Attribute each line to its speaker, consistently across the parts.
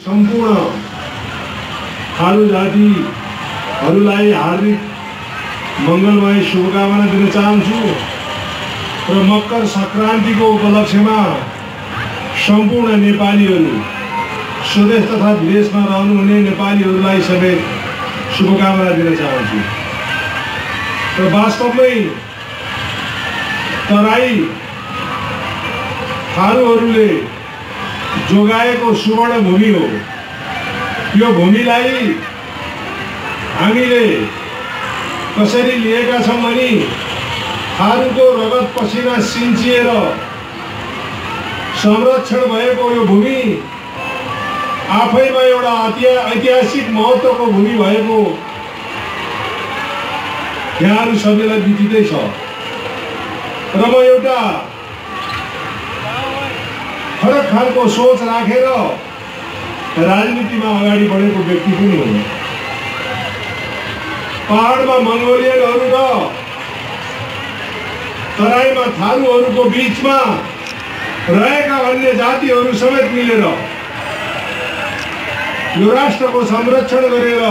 Speaker 1: सम्पूर्ण थारू जातिहरूलाई हार्दिक मङ्गलमय शुभकामना दिन चाहन्छु र मकर संक्रान्तिको उपलक्ष्यमा सम्पूर्ण नेपालीहरू स्वदेश तथा विदेशमा रहनुहुने नेपालीहरूलाई समेत शुभकामना दिन चाहन्छु र वास्तवमै तराई थारूहरूले जोगाएको सुवर्ण भूमि हो। यो भूमिलाई हामीले कसरी लिएका छौं भने थारूको रगत पसिना सिन्चिएर संरक्षण भएको यो भूमि आफैमा एउटा ऐतिहासिक महत्त्वको भूमि भएको यहाँहरू सबैलाई बितिदै छ र म एउटा फरक खालको सोच राखेर राजनीतिमा अगाडि बढेको व्यक्ति पनि हुँ। पहाडमा मङ्गोलियनहरू र तराईमा थारूहरूको बीचमा रहेका अन्य जातिहरू समेत मिलेर यो राष्ट्रको संरक्षण गरेर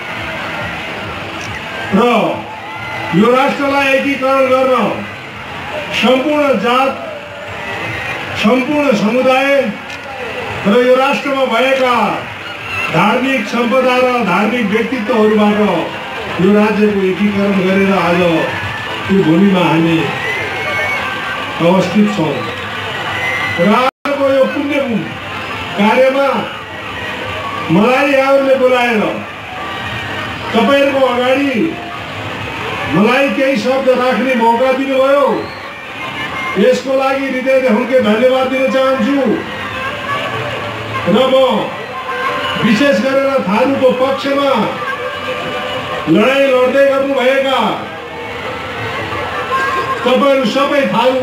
Speaker 1: र यो राष्ट्रलाई एकीकरण गर्न सम्पूर्ण जात सम्पूर्ण समुदाय र यो राष्ट्रमा भएका धार्मिक सम्पदा र धार्मिक व्यक्तित्वहरूबाट यो राज्यको एकीकरण गरेर आज यो भूमिमा हामी अवस्थित छौँ र आजको यो पुण्य कार्यमा मलाई यहाँहरूले बोलाएर तपाईहरुको अगाडि मलाई केही शब्द राख्ने मौका दिनुभयो। यसको लागि हृदयदेखि धन्यवाद दिन चाहन्छु र म विशेष गरेर थारूको पक्षमा लडाई लड्दै गर्नुभएका तपाईहरु सबै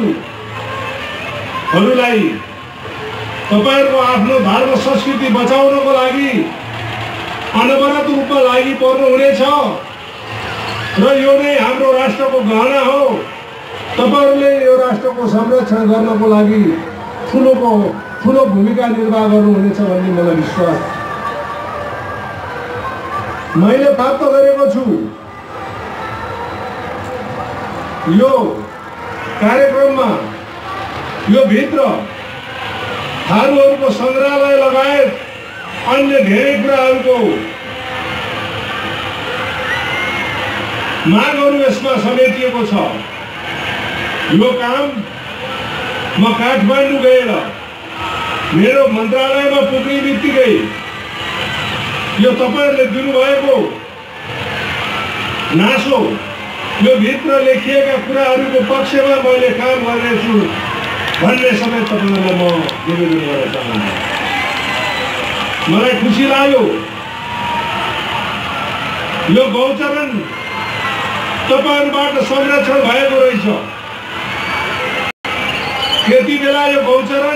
Speaker 1: थारूहरूलाई तपाईहरुको आफ्नो धर्म संस्कृति बचाउनको लागि अनवरत रूपमा लागि पर्नु हुनेछ र यो नै हाम्रो राष्ट्रको गहना हो। तपाईहरुले यो राष्ट्रको संरक्षण गर्नको लागि ठूलो भूमिका निर्वाह गर्नुहुनेछ भन्ने मलाई विश्वास मैले प्राप्त गरेको छु। यो कार्यक्रममा यो भित्र थारूहरूको संग्रहालय लगायत अन्य धेरै कुराहरूको मागहरू यसमा समेटिएको छ। यो काम म काठमाडौँ गएर मेरो मन्त्रालयमा पुग्ने बित्तिकै यो तपाईहरुले दिनुभएको नासो यो भित्र लेखिएका कुराहरूको पक्षमा मैले काम गर्नेछु भन्ने समेत तपाईहरुलाई म निवेदन गर्न चाहन्छु। मलाई खुसी लाग्यो यो गौचरण तपाईहरुबाट संरक्षण भएको रहेछ। त्यति बेला यो गौचरण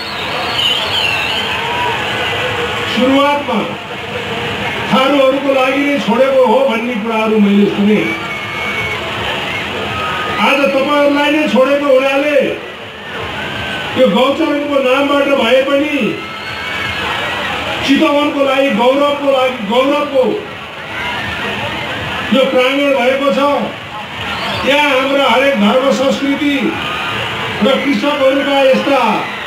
Speaker 1: सुरुवातमा थारूहरूको लागि नै छोडेको हो भन्ने कुराहरू मैले सुने। आज तपाईहरुलाई नै छोडेको हुनाले यो गौचरणको नामबाट भए पनि चितवनको लागि गौरवको यो प्राङ्गण भएको छ। यहाँ हाम्रा हरेक धर्म संस्कृति र कृषकहरूका यस्ता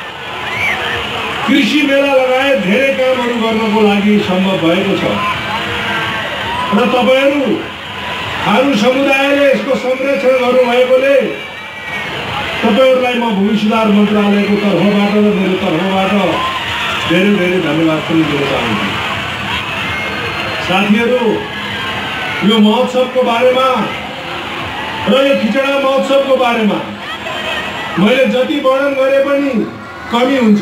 Speaker 1: कृषि मेला लगायत धेरै कामहरू गर्नको लागि सम्भव भएको छ र तपाईहरु थारू समुदायले यसको संरक्षण गर्नुभएकोले तपाईहरुलाई म भूमि सुधार मन्त्रालयको तर्फबाट र मेरो तर्फबाट धेरै धेरै धन्यवाद पनि दिन चाहन्छु। साथीहरू, यो महोत्सवको बारेमा र यो खिचडा महोत्सवको बारेमा मैले जति वर्णन गरे पनि कमी हुन्छ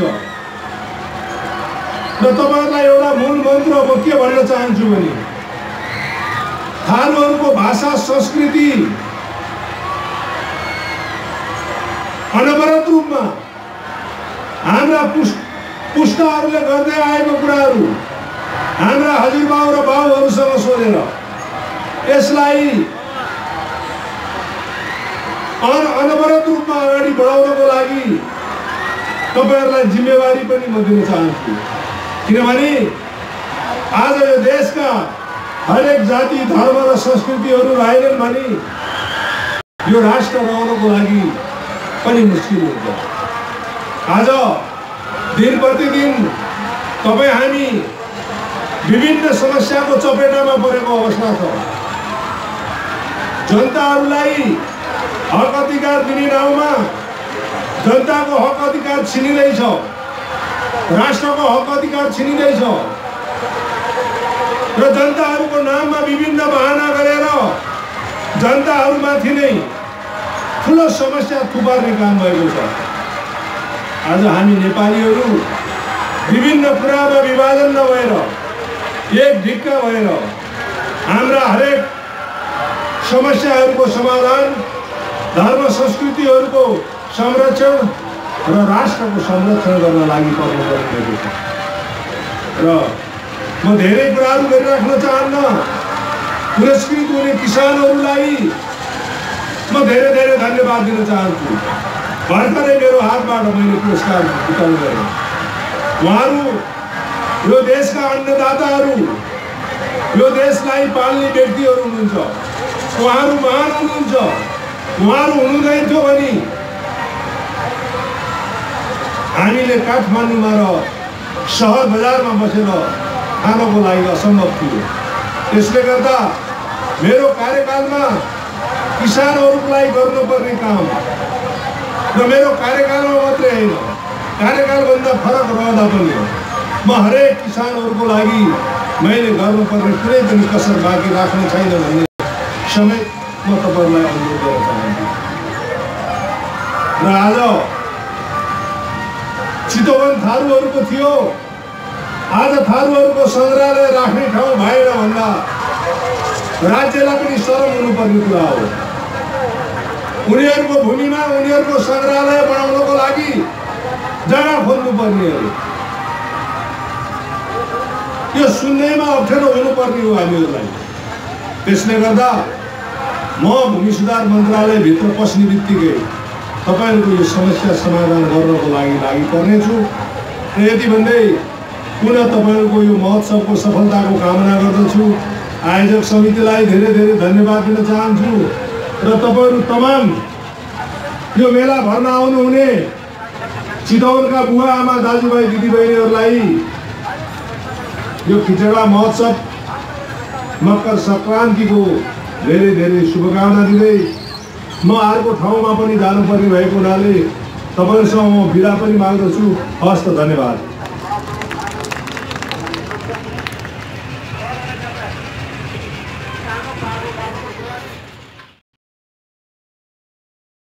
Speaker 1: र तपाईहरुलाई एउटा मूल मन्त्र म के भन्न चाहन्छु भने थारूहरूको भाषा संस्कृति अनवरत रूपमा हाम्रा पुस्ताहरूले गर्दै आएको कुराहरू हाम्रा हजुरबाउ र बाउहरूसँग सोधेर यसलाई अनवरत रूपमा अगाडि बढाउनको लागि तपाईहरुलाई जिम्मेवारी पनि म दिन चाहन्छु। किनभने आज यो देशका हरेक जाति धर्म र संस्कृतिहरू रहेनन् भने यो राष्ट्र रहनको लागि पनि मुस्किल हुन्छ। आज दिन प्रतिदिन तपाईँ हामी विभिन्न समस्याको चपेटामा परेको अवस्था छ। जनताहरूलाई हक अधिकार दिने नाउँमा जनताको हक अधिकार छिनिँदैछ, राष्ट्रको हक अधिकार छिनिँदैछ र जनताहरूको नाममा विभिन्न बहाना गरेर जनताहरूमाथि नै ठुलो समस्या थुपार्ने काम भएको छ। आज हामी नेपालीहरू विभिन्न कुरामा विभाजन नभएर एक ढिक्का भएर हाम्रा हरेक समस्याहरूको समाधान, धर्म संस्कृतिहरूको संरक्षण र राष्ट्रको संरक्षण गर्न लागि पर्नुपर्ने छ। र म धेरै कुराहरू गरिराख्न चाहन्न। पुरस्कृत हुने किसानहरूलाई म धेरै धेरै धन्यवाद दिन चाहन्छु। भर्खरै मेरो हातबाट मैले पुरस्कार वितरण गरेँ। उहाँहरू यो देशका अन्नदाताहरू, यो देशलाई पाल्ने व्यक्तिहरू हुनुहुन्छ। उहाँहरू महान हुनुहुन्छ। उहाँहरू हुनुहुँदैन थियो भने हामीले काठमाडौँमा र सहर बजारमा बसेर खानको लागि असम्भव थियो। त्यसले गर्दा मेरो कार्यकालमा किसानहरूको लागि गर्नुपर्ने काम र मेरो कार्यकालमा मात्रै होइन, कार्यकालभन्दा फरक रहँदा पनि म हरेक किसानहरूको लागि मैले गर्नुपर्ने कुनै पनि कसर बाँकी राख्ने छैन भन्ने समेत म तपाईँहरूलाई अनुरोध गर्न चाहन्छु। र आज चितवन थारूहरूको थियो। आज थारूहरूको सङ्ग्रहालय राख्ने ठाउँ भएन भन्दा राज्यलाई पनि शरम हुनुपर्ने कुरा हो। उनीहरूको भूमिमा उनीहरूको सङ्ग्रहालय बनाउनको लागि जग्गा खोज्नुपर्ने हो। यो सुन्दैमा अप्ठ्यारो हुनुपर्ने हो हामीहरूलाई। त्यसले गर्दा म भूमि सुधार मन्त्रालयभित्र पस्ने बित्तिकै तपाईँहरूको यो समस्या समाधान गर्नको लागि पर्नेछु। र यति भन्दै पुनः तपाईँहरूको यो महोत्सवको सफलताको कामना गर्दछु। आयोजक समितिलाई धेरै धेरै धन्यवाद दिन चाहन्छु र तपाईँहरू तमाम यो मेला भर्न आउनुहुने चितवनका बुवा आमा दाजुभाइ दिदीबहिनीहरूलाई यो खिचडा महोत्सव मकर सङ्क्रान्तिको धेरै धेरै शुभकामना दिँदै म अर्को ठाउँमा पनि जानुपर्ने भएको हुनाले तपाईँहरूसँग म बिदा पनि माग्दछु। हस्त, धन्यवाद।